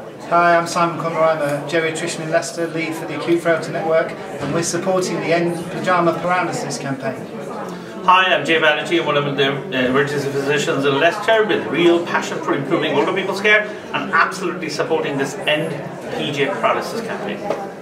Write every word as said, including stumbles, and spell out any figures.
Hi, I'm Simon Conroy. I'm a geriatrician in Leicester, lead for the Acute Frailty Network, and we're supporting the End Pyjama Paralysis campaign. Hi, I'm Jay Banerjee, one of the uh, emergency physicians in Leicester with real passion for improving older people's care and absolutely supporting this End P J Paralysis campaign.